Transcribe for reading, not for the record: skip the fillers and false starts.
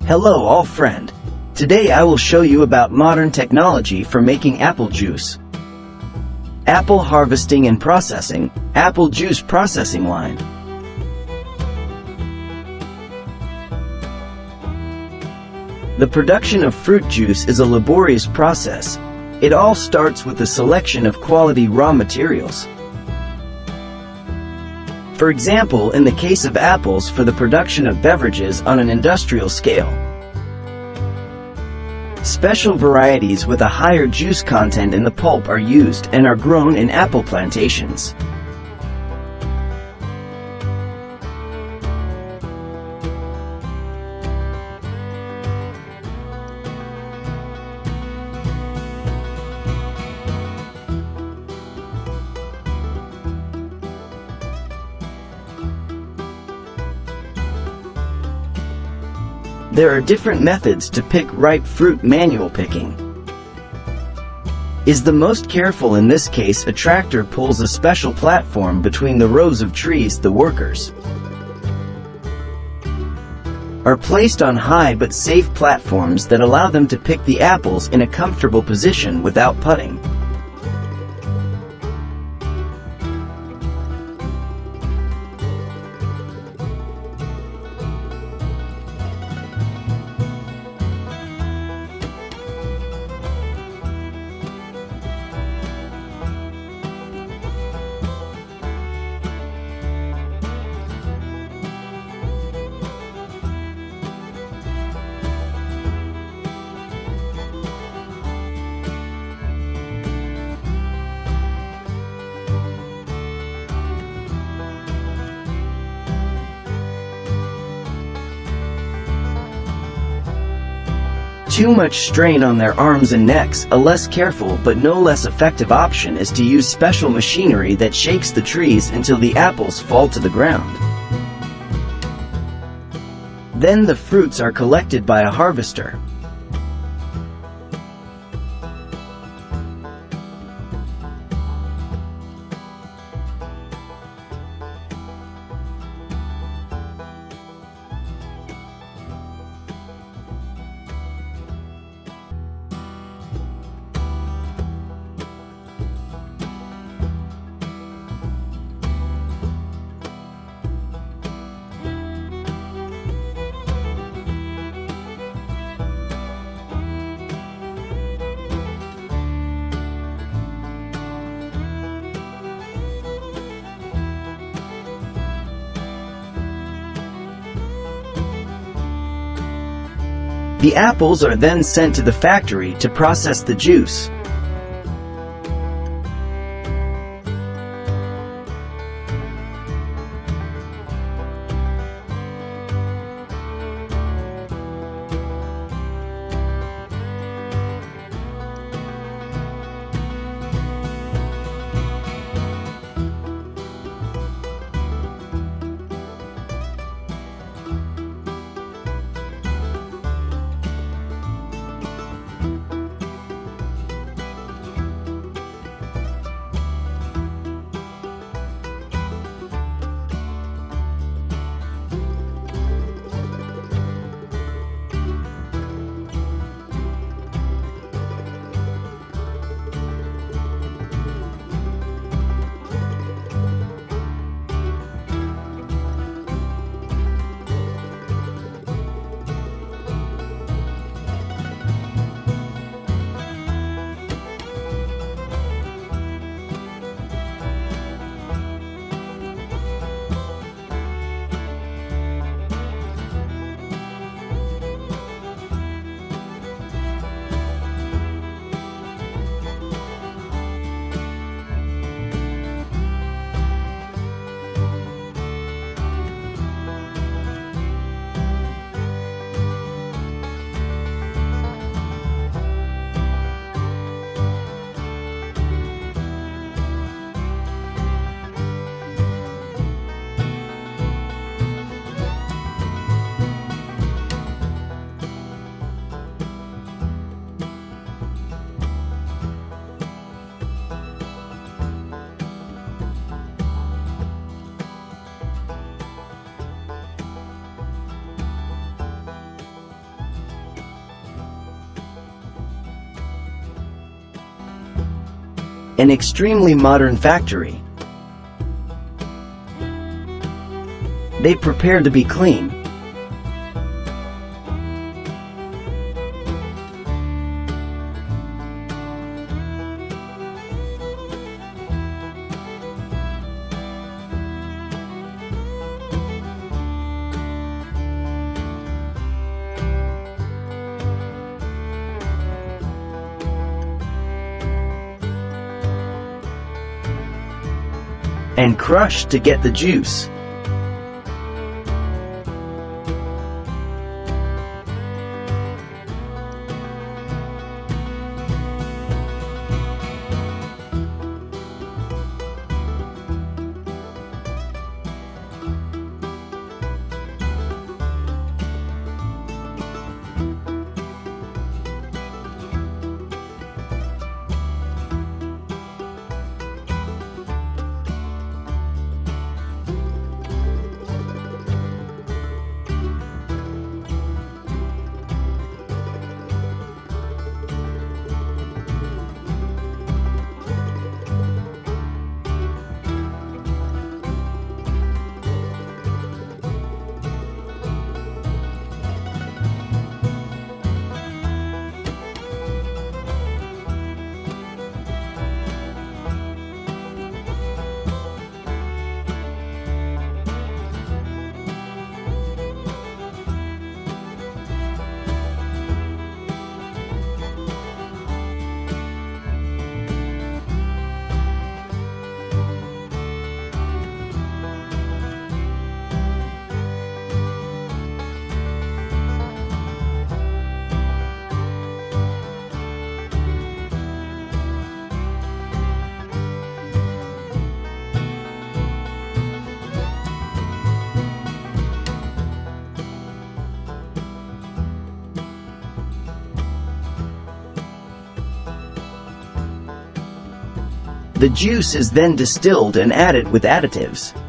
Hello all friend. Today I will show you about modern technology for making apple juice. Apple harvesting and processing, apple juice processing line. The production of fruit juice is a laborious process. It all starts with the selection of quality raw materials. For example, in the case of apples for the production of beverages on an industrial scale. Special varieties with a higher juice content in the pulp are used and are grown in apple plantations. There are different methods to pick ripe fruit. Manual picking is the most careful. In this case, a tractor pulls a special platform between the rows of trees. The workers are placed on high but safe platforms that allow them to pick the apples in a comfortable position without putting. Too much strain on their arms and necks. A less careful but no less effective option is to use special machinery that shakes the trees until the apples fall to the ground. Then the fruits are collected by a harvester. The apples are then sent to the factory to process the juice. An extremely modern factory. They prepare to be clean. And crush to get the juice. The juice is then distilled and added with additives.